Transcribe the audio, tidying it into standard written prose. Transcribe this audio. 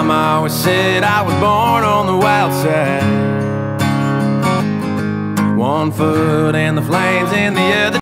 Mama always said I was born on the wild side. One foot in the flames and the other